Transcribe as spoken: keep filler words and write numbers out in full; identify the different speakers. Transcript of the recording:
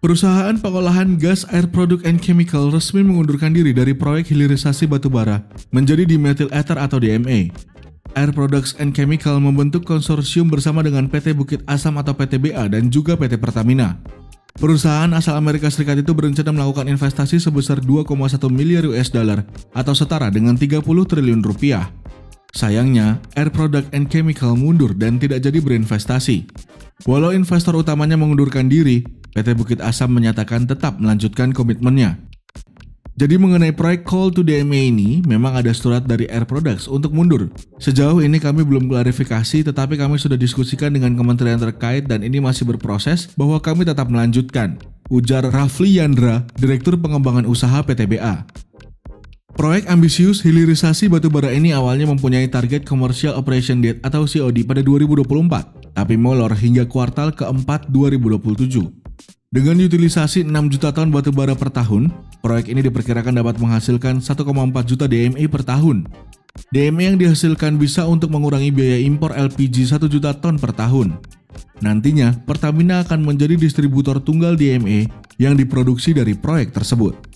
Speaker 1: Perusahaan pengolahan gas Air Products and Chemical resmi mengundurkan diri dari proyek hilirisasi batubara menjadi dimethyl ether atau D M A. Air Products and Chemical membentuk konsorsium bersama dengan P T Bukit Asam atau P T B A dan juga P T Pertamina. Perusahaan asal Amerika Serikat itu berencana melakukan investasi sebesar dua koma satu miliar U S dollar atau setara dengan tiga puluh triliun rupiah. Sayangnya, Air Products and Chemical mundur dan tidak jadi berinvestasi. Walau investor utamanya mengundurkan diri, P T Bukit Asam menyatakan tetap melanjutkan komitmennya. Jadi mengenai proyek Coal to D M A ini, memang ada surat dari Air Products untuk mundur. Sejauh ini kami belum klarifikasi, tetapi kami sudah diskusikan dengan kementerian terkait dan ini masih berproses bahwa kami tetap melanjutkan, ujar Rafli Yandra, Direktur Pengembangan Usaha P T B A. Proyek ambisius hilirisasi batubara ini awalnya mempunyai target Commercial Operation Date atau C O D pada dua ribu dua puluh empat, tapi molor hingga kuartal keempat dua ribu dua puluh tujuh. Dengan utilisasi enam juta ton batubara per tahun, proyek ini diperkirakan dapat menghasilkan satu koma empat juta D M A per tahun. D M A yang dihasilkan bisa untuk mengurangi biaya impor L P G satu juta ton per tahun. Nantinya, Pertamina akan menjadi distributor tunggal D M A yang diproduksi dari proyek tersebut.